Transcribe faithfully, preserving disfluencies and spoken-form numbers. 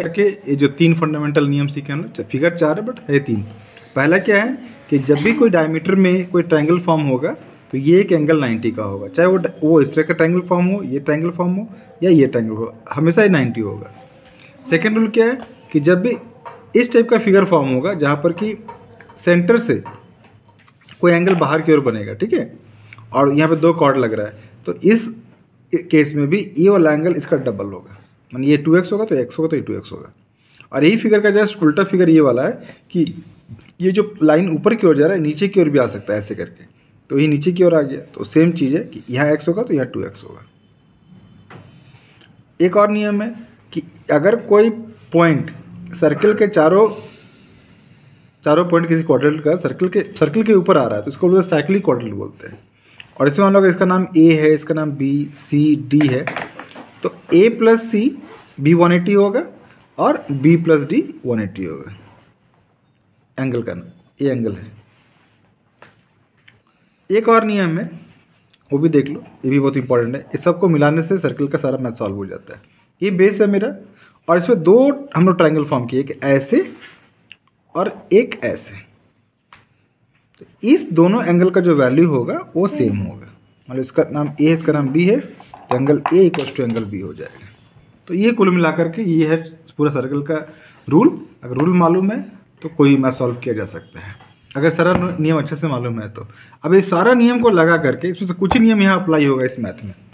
के ये जो तीन फंडामेंटल नियम सीखे हम लोग, फिगर चार है बट है तीन। पहला क्या है कि जब भी कोई डायमीटर में कोई ट्रायंगल फॉर्म होगा तो ये एक एंगल नाइन्टी का होगा, चाहे वो वो इस तरह का ट्रायंगल फॉर्म हो, ये ट्रायंगल फॉर्म हो या ये ट्रायंगल हो, हमेशा ये नाइन्टी होगा। सेकेंड रूल क्या है कि जब भी इस टाइप का फिगर फॉर्म होगा जहाँ पर कि सेंटर से कोई एंगल बाहर की ओर बनेगा, ठीक है, और यहाँ पे दो कॉर्ड लग रहा है, तो इस केस में भी ये वाला एंगल इसका डबल होगा, मान ये टू एक्स होगा तो एक्स होगा तो ये टू एक्स होगा। और यही फिगर का जस्ट उल्टा फिगर ये वाला है कि ये जो लाइन ऊपर की ओर जा रहा है नीचे की ओर भी आ सकता है ऐसे करके, तो ये नीचे की ओर आ गया, तो सेम चीज़ है कि यहाँ एक्स होगा तो यहाँ टू एक्स होगा। एक और नियम है कि अगर कोई पॉइंट सर्कल के चारों चारों पॉइंट किसी क्वाड्रेंट का सर्कल के सर्कल के ऊपर आ रहा है तो इसको बोलते हैं साइक्लिक क्वाड्रेंट बोलते हैं। और इसमें मान लो इसका नाम ए है, इसका नाम बी सी डी है, तो A plus C B one eighty होगा और B plus D one eighty होगा। एंगल का नाम ये एंगल है। एक और नियम है वो भी देख लो, ये भी बहुत इंपॉर्टेंट है। इस सबको मिलाने से सर्कल का सारा मैथ सॉल्व हो जाता है। ये बेस है मेरा और इसमें दो हम लोग ट्रायंगल फॉर्म किए, एक ऐसे और एक ऐसे। तो इस दोनों एंगल का जो वैल्यू होगा वो सेम होगा। मतलब इसका नाम ए है, इसका नाम बी है, तो angle A equals to angle B हो जाएगा। तो ये कुल मिलाकर के ये है पूरा सर्कल का रूल। अगर रूल मालूम है तो कोई मैथ सॉल्व किया जा सकता है, अगर सारा नियम अच्छे से मालूम है तो। अब इस सारा नियम को लगा करके इसमें से कुछ ही नियम यहाँ अप्लाई होगा इस मैथ में।